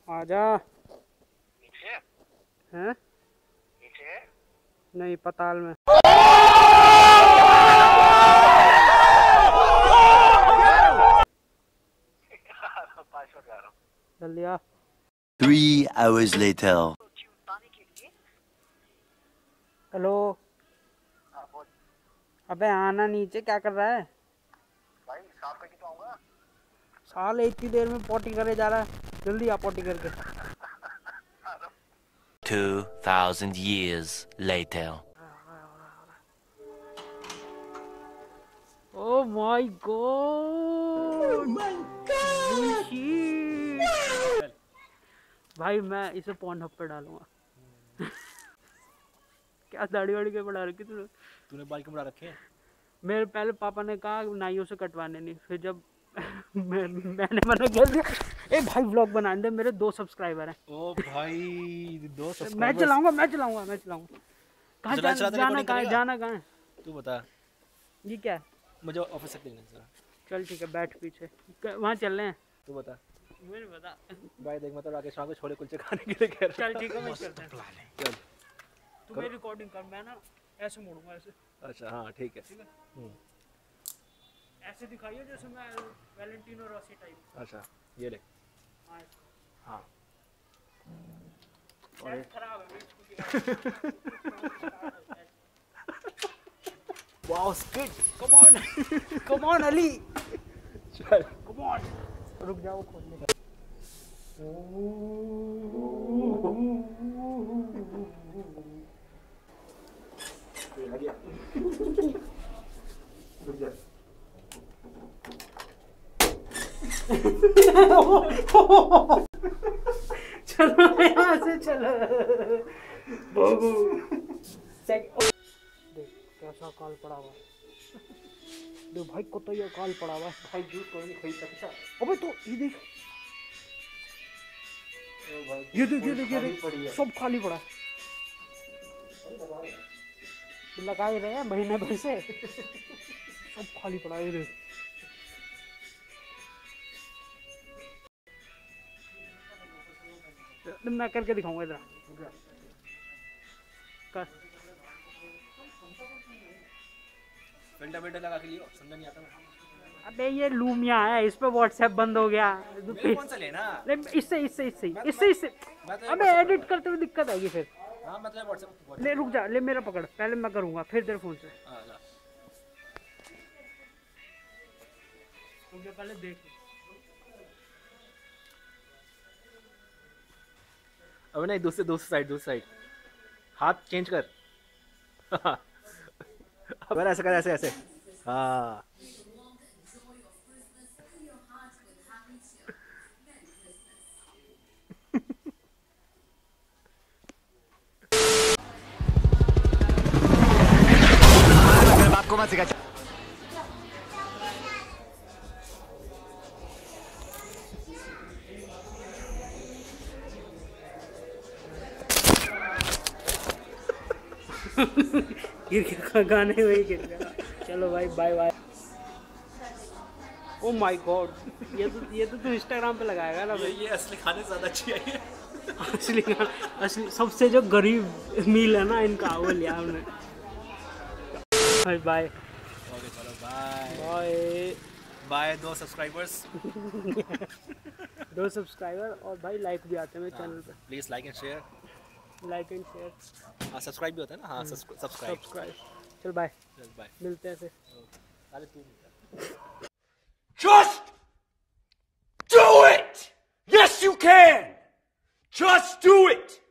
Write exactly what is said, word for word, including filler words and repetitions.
आजा। नीचे हैं? नीचे नहीं, पताल में। जल्दी आ। Three hours later. हेलो। अबे आना नीचे, क्या कर रहा है? भाई साफ करके तो आऊंगा। साले इतनी देर में पोटी करे जा रहा है, जल्दी आ पोटी करके। Two thousand years later. Oh my god! Oh my god! भाई मैं इसे पॉर्नहब पे डालूंगा। क्या दाढ़ी वाड़ी के बढ़ा रखी तूने? तूने बाल क्यों बढ़ा रखे हैं? मेरे पहले पापा ने कहा नाइयों से कटवाने नहीं, फिर जब मैं, मैंने मना कर दिया। ए भाई व्लॉग बनाने दे, मेरे दो सब्सक्राइबर हैं। ओ भाई दो सब्सक्राइबर। मैं चलाऊंगा मैं चलाऊंगा मैं चलाऊंगा। कहाँ चला, जाना जाना कहाँ है जाना कहाँ है? तू बता। ये क्या है? मुझे ऑफिस तक लेना जरा। चल ठीक है, बैठ पीछे, वहाँ चल रहे हैं। तू बता। मुझे बता भाई देख, मतलब राकेश शाम को छोले कुलचे खाने के लिए कह रहा। चल ठीक है, मैं चलते हैं। चल तू मेरी रिकॉर्डिंग कर, मैं ना ऐसे मोड़ूंगा ऐसे। अच्छा हाँ ठीक है। ठीक है, हम्म ऐसे दिखाइए जैसे मैं वैलेंटिनो रॉसी टाइप। अच्छा ये ले। हाँ हाँ शायद खराब है। Wow skit. Come on come on Ali, चल कम ऑन। रुक जाओ खोलने। चलो यहाँ से चलो। देख कैसा काल पड़ा हुआ। देख भाई को तो ये काल पड़ा हुआ भाई, जूस कोई नहीं खरीद सकता। अबे तो ये देख, ये देख ये देख ये देख सब खाली पड़ा है। लगा ही रहे हैं महीने भर से, सब खाली पड़ा है। ये देख मैं करके दिखाऊंगा इधर कर। फिल्टर फिल्टर लगा के लियो, समझ नहीं आता मैं। अबे ये लूमिया है, इस पे व्हाट्सएप बंद हो गया। मेरे फोन से लेना। इससे इससे इससे इससे इससे अबे एडिट करते हुए दिक्कत आएगी फिर। हाँ मतलब व्हाट्सएप। ले रुक जा, ले मेरा पकड़, पहले मैं करूंगा फिर तेरे फोन से। हाँ जा। रुक जा पहले देख। अब नहीं, दूसरे दूसरी साइड दूसरी साइड हाथ चेंज कर। अब ऐसे कर, ऐसे ऐसे। हाँ आपको मत सिखा। गिर गया गाने वही गिर गया। चलो भाई bye bye. Oh my god, ये तो ये तो तू इंस्टाग्राम पे लगाएगा ना भाई। ये असली खाने से ज्यादा अच्छी है ये। असली असली सबसे जो गरीब मील है ना इनका, वो लिया हमने। Bye bye. ओके चलो बाय बाय बाय। दो सब्सक्राइबर्स। दो सब्सक्राइबर और भाई लाइक भी आते हैं मेरे चैनल पे। Please like and share. Like and share. हाँ सब्सक्राइब भी होता है ना। हाँ सब्सक्राइब। सब्सक्राइब। चल बाय। चल बाय, मिलते हैं फिर। अरे तू Just do it! Yes, you can! Just do it!